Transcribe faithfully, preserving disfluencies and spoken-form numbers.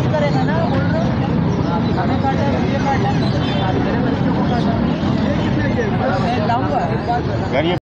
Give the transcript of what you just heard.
करेगा ना, बोल रहा हूँ हमें काटना है, मुझे काटना है, मेरे बच्चों को काटना है, मैं लाऊंगा।